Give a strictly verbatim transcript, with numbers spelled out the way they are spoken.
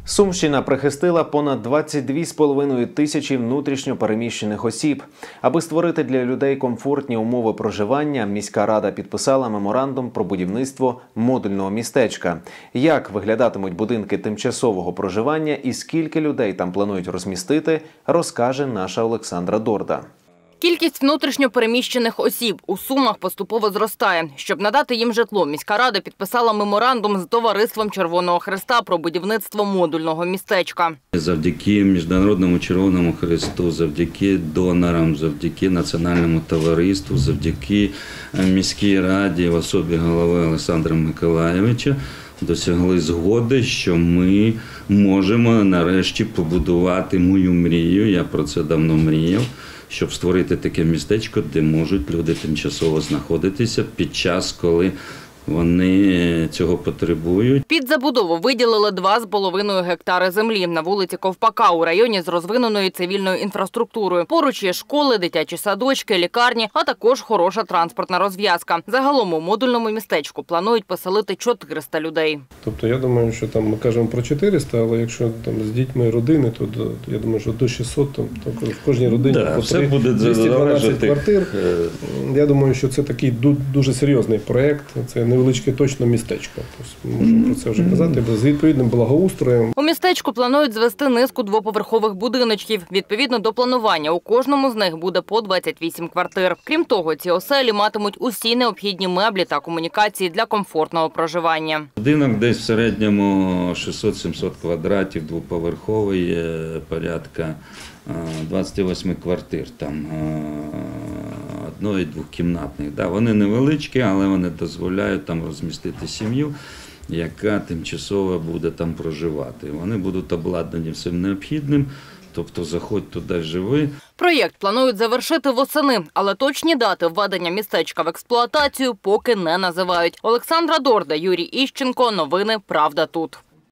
Сумщина прихистила понад двадцять дві з половиною тисячі внутрішньо переміщених осіб. Аби створити для людей комфортні умови проживання, міська рада підписала меморандум про будівництво модульного містечка. Як виглядатимуть будинки тимчасового проживання і скільки людей там планують розмістити, розкаже наша Олександра Дорда. Кількість внутрішньо переміщених осіб у Сумах поступово зростає. Щоб надати їм житло, міська рада підписала меморандум з Товариством Червоного Хреста про будівництво модульного містечка. Завдяки Міжнародному Червоному Хресту, завдяки донорам, завдяки Національному товариству, завдяки міській раді в особі голови Олександра Миколайовича досягли згоди, що ми можемо нарешті побудувати мою мрію, я про це давно мріяв, щоб створити таке містечко, де можуть люди тимчасово знаходитися під час, коли вони цього потребують. Під забудову виділили два з половиною гектари землі на вулиці Ковпака у районі з розвиненою цивільною інфраструктурою. Поруч є школи, дитячі садочки, лікарні, а також хороша транспортна розв'язка. Загалом у модульному містечку планують поселити чотириста людей. Тобто я думаю, що там ми кажемо про чотириста, але якщо там з дітьми родини, то я думаю, що до шістсот, то в кожній родині да, по все буде двісті дванадцять квартир. Я думаю, що це такий дуже серйозний проєкт, це невеличке точно містечко. Тобто, можемо про це вже казати, з відповідним благоустроєм. У містечку планують звести низку двоповерхових будиночків. Відповідно до планування, у кожному з них буде по двадцять вісім квартир. Крім того, ці оселі матимуть усі необхідні меблі та комунікації для комфортного проживання. Будинок десь в середньому шістсот-сімсот квадратів, двоповерховий, порядка двадцять вісім квартир, там одно- і двокімнатних. Да, вони невеличкі, але вони дозволяють там розмістити сім'ю, яка тимчасово буде там проживати. Вони будуть обладнані всім необхідним, тобто заходь туди, живи. Проєкт планують завершити восени, але точні дати введення містечка в експлуатацію поки не називають. Олександра Дорда, Юрій Іщенко. Новини «Правда тут».